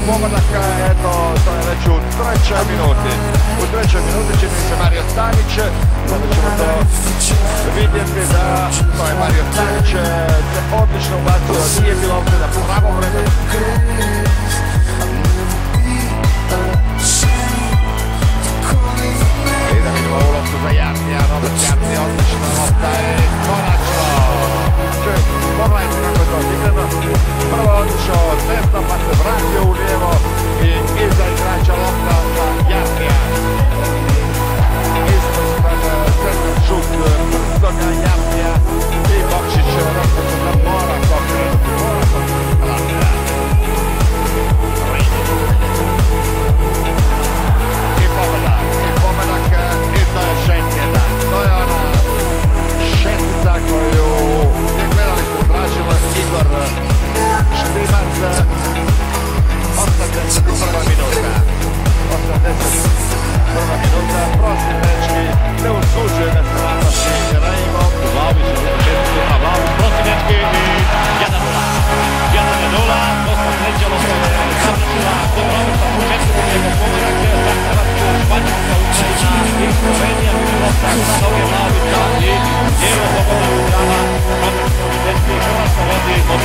pogodak, eto, to je već u trećoj minuti. U trećoj minuti čini se Mario Stanić, sada ćemo to vidjeti da to je Mario Stanić se odlično ubacio, nije bilo ovdje na pravo vremenu. I da vidimo ulovku za Jarnija, Robert Jarnija, odlična lopta je konačno. Pogledajte kako je to odigrano. Prvo odličao od desna pa se vratio u lijevo i iza igrača lopta za Jarnija. Ispred centar šut brzoga Jarnija i Bokšić rekao se da mora kopirati, I pogodak i to je 6-1. To je ona šestica koju je gledalište tražila Igor Štimac. 81. minuta. 81. minuta. Prosti dečki, ne usuđuje da se napasti Rejmo. Vlaović je začetku na Vlaović, prosti dečki i 1-0. 1-0, dosta sreća lopove završila kod Roberta početku, njegov pogodak je za Hrvatsku, Španjolska, Ukrajina i Slovenija, lopta sa noge Vlaovića i lijevo pogodak strana Robertovi dečki, Hrvatska vodi od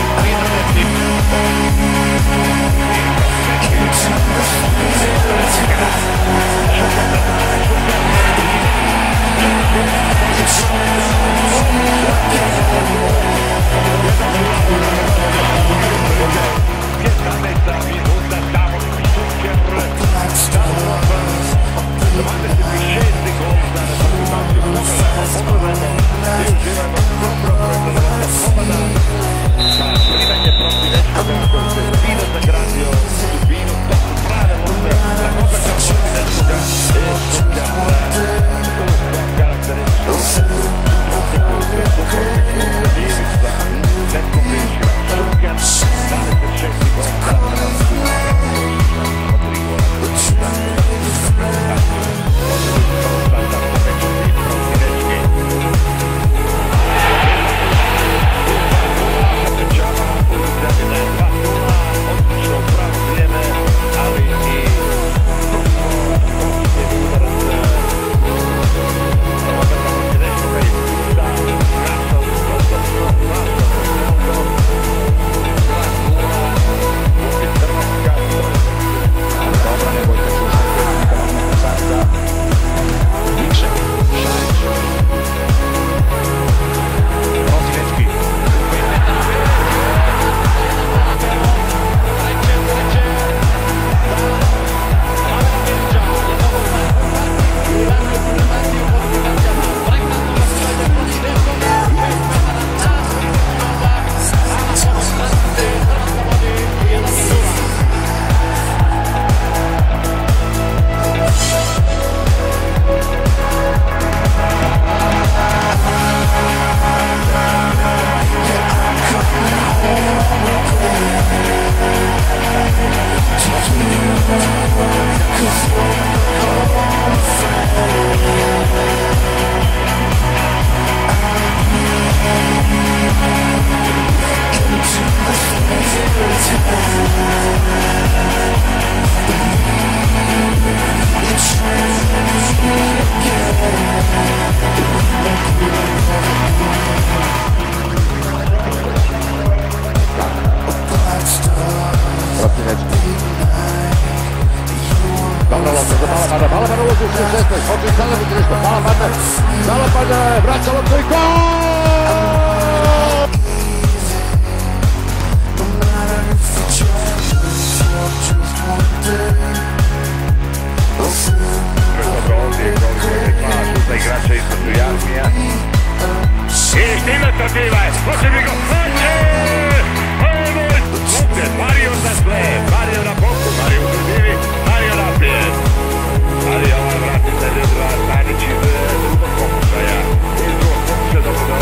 16, hoće sada biti nešto, Bala padne, vraća loptu i gol! Za igrača između Jarmija i Štimac protiva je, hoće mi go, hoće! Mario za sve, Mario na boku, Mario u sredini, Mario naprijed. Ali ovaj vratitelj je Stanić iz drugog pokušaja, dobro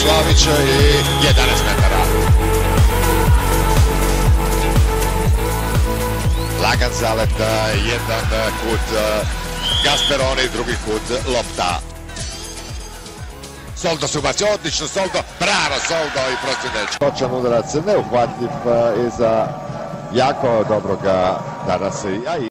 Slavić i 11 metara. Lagan zalet, jedan kut Gasperoni, drugi kut lopta. Soldo se ubacio, odlično Soldo, bravo Soldo i Prosineć. Točan udarac, neuhvatljiv i za jako dobroga danas.